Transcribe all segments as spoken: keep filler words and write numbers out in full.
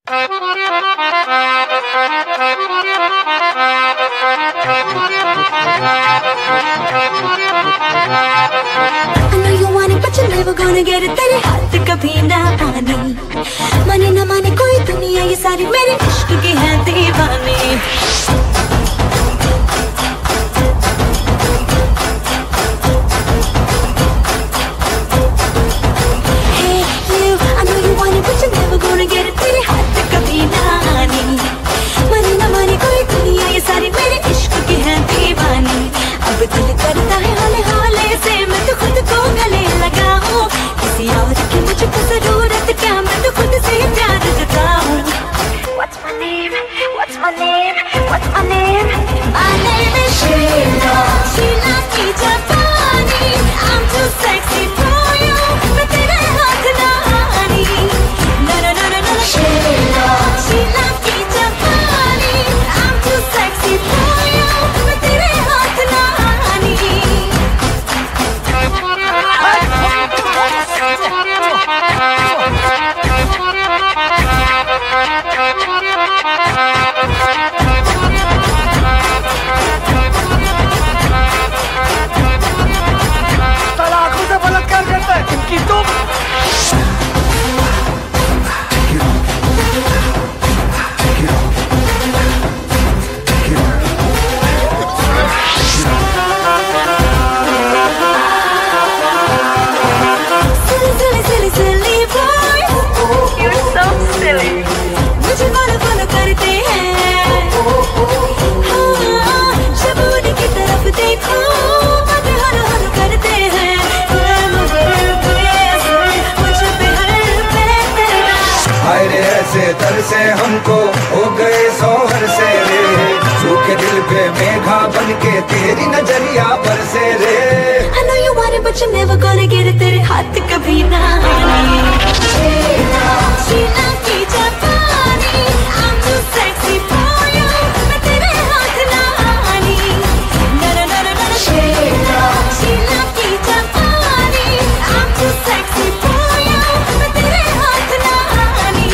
know you want it, but you're never gonna get it. तेरे हाथ कभी ना पानी, माने ना माने कोई दुनिया ये सारी मेरे इश्क की है दीवानी। Hey you, I know you want it, but you're never gonna get it. तेरे हाथ कभी ना आनी, माने ना माने कोई दुनिया ये सारी मेरे इश्क की है दीवानी। अब दिल करता है हौले हौले से मैं तो खुद को गले लगाऊं, किसी और की मुझको जरूरत क्या, मैं तो खुद से ही प्यार जताऊं। What's my name? What's my name? What's my name? My name is Sheila, Sheila की जापानी। I'm too sexy for you, मैं तेरे हाथ ना आनी। No no no no no Sheila, Sheila की जापानी। I'm too sexy for you, मैं तेरे हाथ ना आनी। आंखों से बलात्कार करता है इनकी तो Silly silly silly silly boy, you're so silly। मुझे follow follow करते हैं, हाँ जब उनकी तरफ देखो बातें हलो हलो करते हैं। मुझे पे हर पे हाय रे ऐसे तरसे हमको हो गए सोहर से रे, सूखे दिल पे मेघा बन के तेरी नजरिया बरसे रे। I know you want it, but you're never gonna get it। तेरे हाथ कभी ना आनी। शीला की जापानी, I'm too sexy for you, मैं तेरे हाथ ना आनी। No no no no no Sheila, Sheila की जापानी, I'm too sexy for you, मैं तेरे हाथ ना आनी।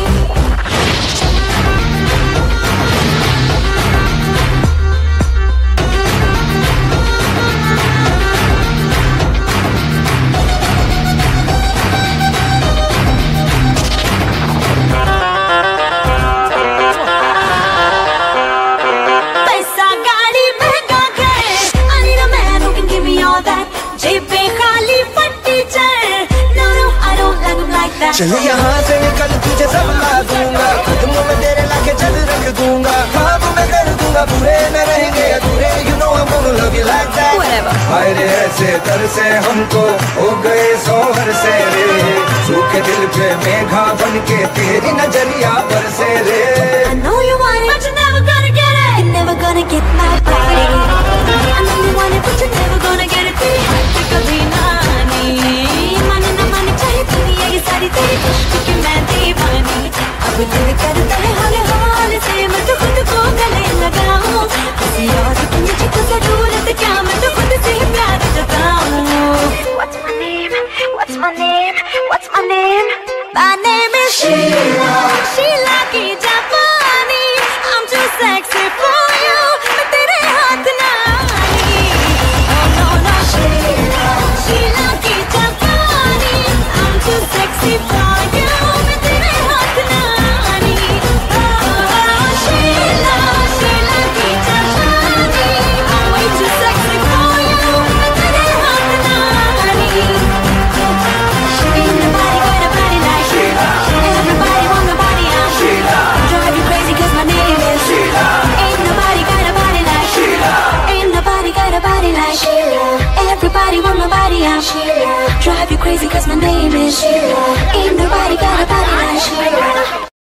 पैसा गाड़ी महंगा घर, I need a man who can give me all that। जेब पे खाली फटी चल, no no I don't like him like that। चल यहाँ से निकल तुझे सब ला दूंगा, कदमों में तेरे लाके जल रख दूंगा, ख्वाब में कर दूंगा पूरे न रहेंगे अधूरे। You know I'm gonna love you like that। Whatever। हाय रे ऐसे तरसे हमको हो गए सोहर से रे, सूखे दिल पे मेघा बन के तेरी नजरिया बरसे रे। I know you want it, but you're never gonna get it। You're never gonna get my body। I know you want it, but you're never gonna get it। तेरे हाथ कभी ना आनी, माने ना माने चाहे दुनिया ये सारी तेरे इश्क की मैं दीवानी। अब दिल करता है हौले हौले से मैं तो खुद को गले लगाऊं, किसी और की मुझको जरूरत क्या, मैं तो खुद से ही प्यार जताऊं। What's my name? What's my name? What's my name? My name is Sheila, Sheila की जापानी। I'm too sexy for you, मैं तेरे हाथ ना आनी। Oh no no Sheila, Sheila की जापानी। I'm too sexy for you, मैं तेरे हाथ ना आनी। Oh Sheila, Sheila की जापानी। I'm way too sexy for you, मैं तेरे हाथ ना आनी। Ain't nobody got a body like Sheila, everybody want my body, I'm Sheila। Drive you crazy 'cause my name is Sheila, ain't nobody got a body like Sheila, ain't nobody got a body like Sheila, everybody want my body, I'm Sheila। Drive you crazy 'cause my name is Sheila, ain't nobody got a body like Sheila।